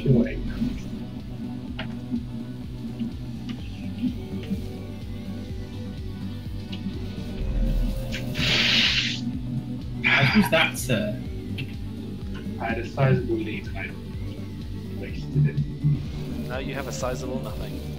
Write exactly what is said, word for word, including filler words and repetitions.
pure ignorance. How was that, sir? I had a sizable lead and I wasted it. Now you have a sizable nothing.